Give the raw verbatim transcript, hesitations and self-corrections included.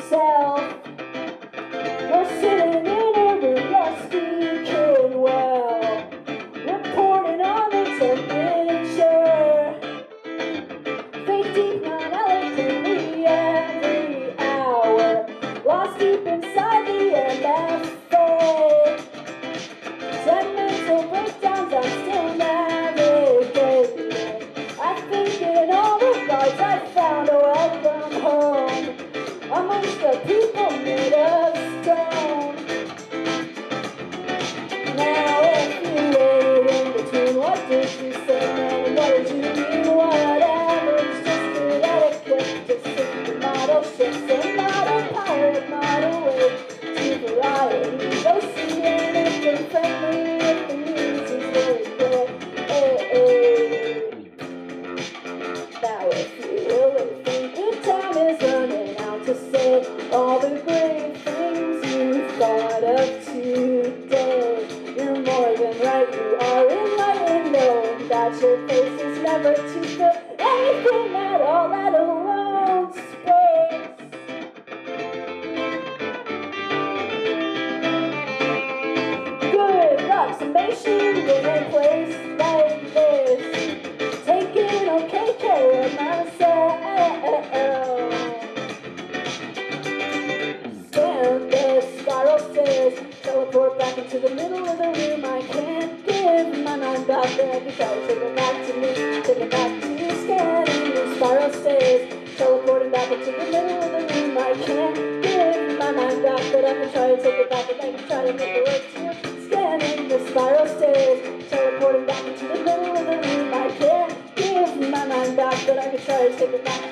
yourself. You're sitting in a room, you're speaking well, reporting on the temperature, fake deep, non-eloquently every hour, lost deep inside the M F A. Segmental breakdowns, I'm still navigating. I think in all regards I found a welcome home amongst the people made of stone. Now if you waited in between, what did you say, man, and what did you mean? Whatever, it's just good etiquette to sit the model ships and model pirate, model way to variety. Go see an if friendly if the news is very good. Hey, hey. Now if you really think your time is running out to say all the great things you thought of today, you're more than right, you are enlightened, knowing that your face is never to fill anything at all, let alone space. Good luck summation in a place like this, taking okay care of myself. Stand the spiral stairs, teleport back into the middle of the room. I can't give my mind back there. I can try to take it back to me, take it back to you. Scanning the spiral stairs, teleporting back into the middle of the room. I can't give my mind back, but I can try to take it back and I can try to make it work too. Scanning the spiral stairs, teleporting back into the middle of the room. I can't give my mind back, but I can try to take it back.